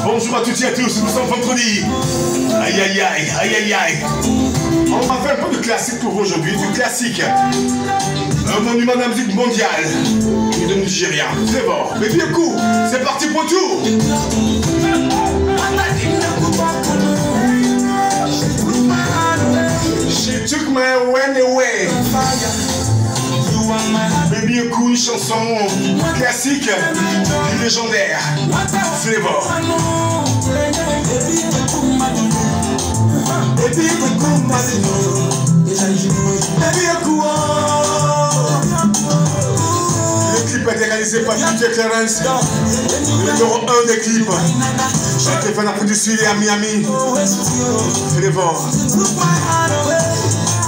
Bonjour à toutes et à tous, nous sommes vendredi. Aïe aïe aïe, aïe aïe aïe. On va faire un peu de classique pour vous aujourd'hui, du classique. Un monument de la musique mondiale. Et de Nigeria. C'est bon, mais bien coup, c'est parti pour tout. She took my way away. Baby, un coup, une chanson classique, légendaire. Flavor. Le clip a été réalisé par DJ Clarence, le numéro 1 des clips. J'ai été fait en Afrique du Sud et à Miami. Flavor.